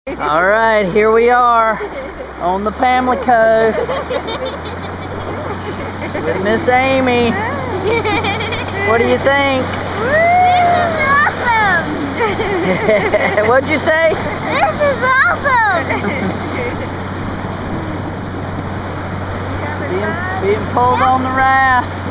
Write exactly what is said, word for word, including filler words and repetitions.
All right, here we are on the Pamlico with Miss Amy. What do you think? This is awesome! What'd you say? This is awesome! being, being pulled on the raft.